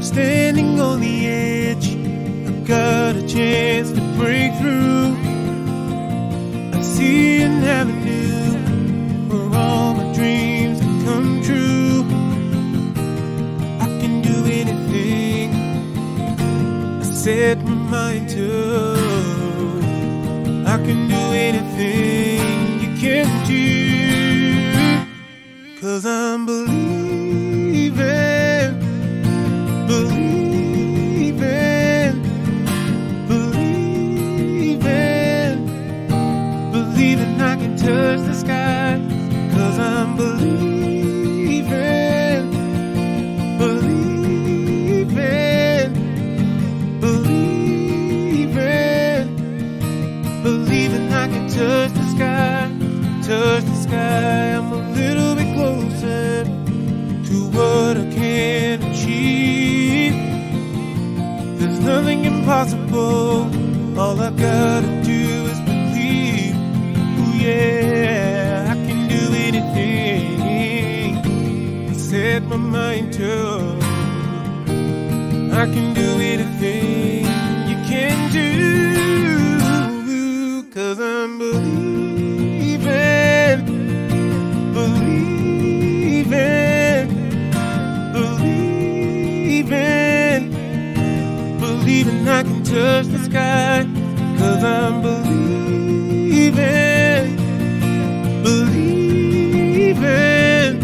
standing on the edge. I've got a chance to break through. I see an avenue where all my dreams can come true. I can do anything I set my mind to. I can do anything you can do. 'Cause I'm believing, believing, believing, believing I can touch the sky. 'Cause I'm believing, believing, believing, believing I can touch the sky, touch the sky. I'm a little bit closer to what I can achieve. There's nothing impossible. All I gotta do is believe. Ooh, yeah, I can do anything I set my mind to. I can do anything you can do. 'Cause I'm believing, believing, believing, believing I can touch the sky. 'Cause I'm believing, believing,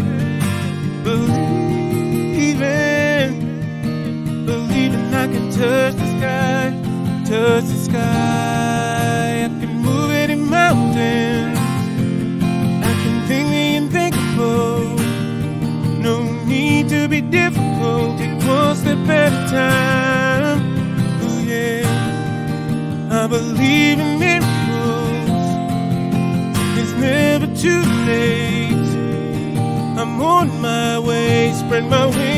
believing, believing I can touch the sky, touch the sky. I can move any mountains. I can think the unthinkable. No need to be difficult. Take one step at a time. Oh yeah, I believe in miracles. It's never too late. I'm on my way, spread my wings.